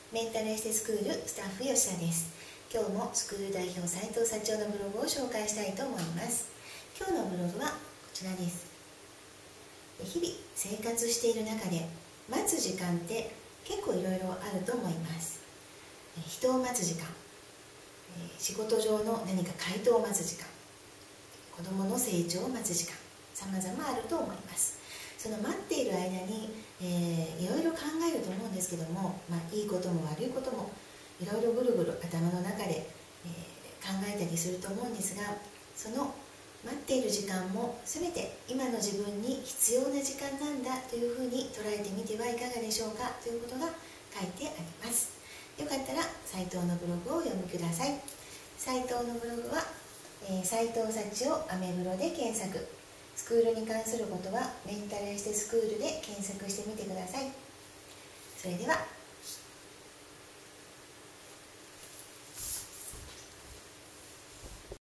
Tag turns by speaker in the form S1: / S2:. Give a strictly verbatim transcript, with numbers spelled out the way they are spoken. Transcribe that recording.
S1: メンタルエステスクールスタッフ吉田です。今日もスクール代表斉藤社長のブログを紹介したいと思います。今日のブログはこちらです。日々生活している中で待つ時間って結構いろいろあると思います。人を待つ時間、仕事上の何か回答を待つ時間、子どもの成長を待つ時間、様々あると思います。その待っている間に、えー、いろいろ考えると思うんですけども、まあ、いいことも悪いこともいろいろぐるぐる頭の中で、えー、考えたりすると思うんですが、その待っている時間も全て今の自分に必要な時間なんだというふうに捉えてみてはいかがでしょうかということが書いてあります。よかったら斉藤のブログをお読みください。斉藤のブログは、えー、斉藤幸男アメブロで検索。スクールに関することはメンタルエステスクールで検索してみてください。それでは。